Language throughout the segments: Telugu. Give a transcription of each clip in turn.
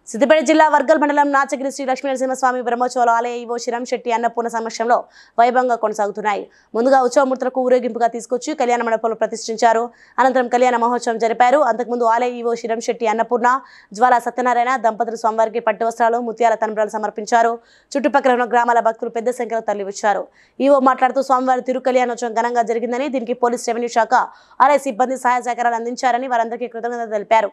సిద్దిపేట జిల్లా వర్గల్ మండలం నాచగిరి శ్రీ లక్ష్మీనరసింహస్వామి బ్రహ్మోత్సవాల ఆలయ ఈవో శిరంశెట్టి అన్నపూర్ణ సమక్షంలో వైభవంగా కొనసాగుతున్నాయి. ముందుగా ఉత్సవమూర్తులకు ఊరేగింపుగా తీసుకొచ్చి కళ్యాణ మండపంలో ప్రతిష్ఠించారు. అనంతరం కళ్యాణ మహోత్సవం జరిపారు. అంతకుముందు ఆలయ ఈవో శిరంశెట్టి అన్నపూర్ణ, జ్వాలా సత్యనారాయణ దంపతులు స్వామివారికి పట్టు వస్త్రాలు, ముత్యాల తలంబ్రాలు సమర్పించారు. చుట్టుపక్కల ఉన్న గ్రామాల భక్తులు పెద్ద సంఖ్యలో తరలివచ్చారు. ఈవో మాట్లాడుతూ స్వామివారి తిరు కళ్యాణోత్సవం ఘనంగా జరిగిందని, దీనికి పోలీస్ రెవెన్యూ శాఖ, ఆలయ సిబ్బంది సహాయ సహకారాలు అందించారని వారందరికీ కృతజ్ఞతలు తెలిపారు.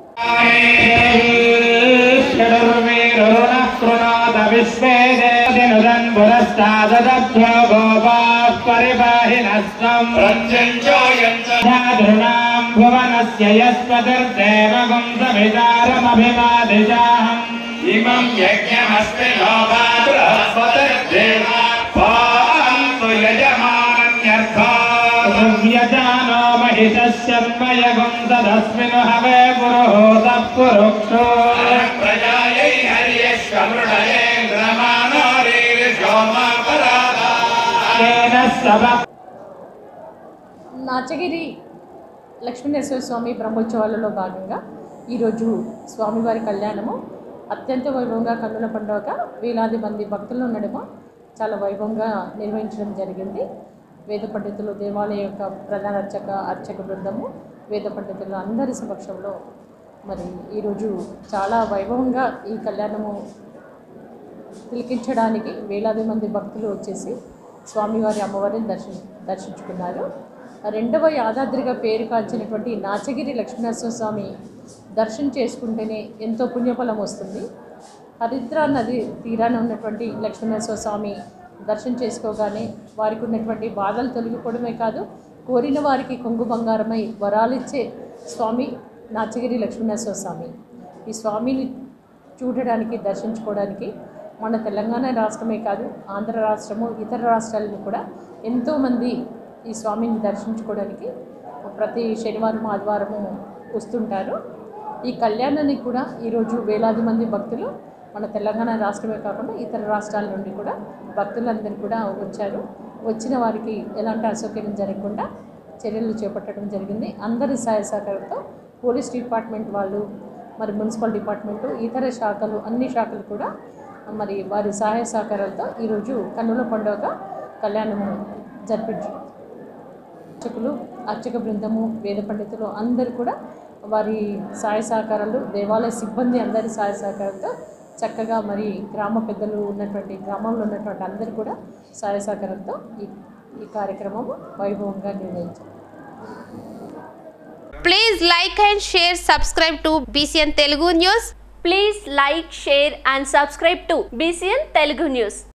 నాచగిరి లక్ష్మీనరసింహస్వామి బ్రహ్మోత్సవాలలో భాగంగా ఈరోజు స్వామివారి కళ్యాణము అత్యంత వైభవంగా కన్నుల పండుగ వేలాది మంది భక్తుల నడుమ చాలా వైభవంగా నిర్వహించడం జరిగింది. వేద పండితులు, దేవాలయ యొక్క ప్రధాన అర్చక బృందము, వేద పండితులు అందరి సమక్షంలో మరి ఈరోజు చాలా వైభవంగా ఈ కళ్యాణము తిలకించడానికి వేలాది మంది భక్తులు వచ్చేసి స్వామివారి అమ్మవారిని దర్శించుకున్నారు. రెండవ యాదాద్రిగా పేరు కాల్చినటువంటి నాచగిరి లక్ష్మీనరసింహస్వామి దర్శనం చేసుకుంటేనే ఎంతో పుణ్యఫలం వస్తుంది. హరిద్రా నది తీరాన ఉన్నటువంటి లక్ష్మీనరసింహస్వామి దర్శనం చేసుకోగానే వారికి ఉన్నటువంటి బాధలు తొలగిపోవడమే కాదు, కోరిన వారికి కొంగు బంగారమై వరాలిచ్చే స్వామి నాచగిరి లక్ష్మీనరసింహస్వామి. ఈ స్వామిని చూడడానికి, దర్శించుకోవడానికి మన తెలంగాణ రాష్ట్రమే కాదు, ఆంధ్ర రాష్ట్రము, ఇతర రాష్ట్రాలను కూడా ఎంతోమంది ఈ స్వామిని దర్శించుకోవడానికి ప్రతి శనివారం, ఆదివారము వస్తుంటారు. ఈ కళ్యాణానికి కూడా ఈరోజు వేలాది మంది భక్తులు మన తెలంగాణ రాష్ట్రమే కాకుండా ఇతర రాష్ట్రాల నుండి కూడా భక్తులందరూ కూడా వచ్చారు. వచ్చిన వారికి ఎలాంటి అసౌకర్యం జరగకుండా చర్యలు చేపట్టడం జరిగింది. అందరి సహాయ సహకారంతో పోలీస్ డిపార్ట్మెంట్ వాళ్ళు, మరి మున్సిపల్ డిపార్ట్మెంటు, ఇతర శాఖలు, అన్ని శాఖలు కూడా మరి వారి సహాయ సహకారాలతో ఈరోజు కన్నుల పండుగ కళ్యాణము జరిపించారు. అర్చక బృందము, వేద పండితులు అందరూ కూడా వారి సహాయ సహకారాలు, దేవాలయ సిబ్బంది అందరి సహాయ సహకారంతో చక్కగా మరి గ్రామ పెద్దలు ఉన్నటువంటి, గ్రామంలో ఉన్నటువంటి అందరూ కూడా సహాయ సహకారంతో ఈ కార్యక్రమము వైభవంగా నిర్వహించారు. Please like and share, subscribe to BCN Telugu News. Please like, share and subscribe to BCN Telugu News.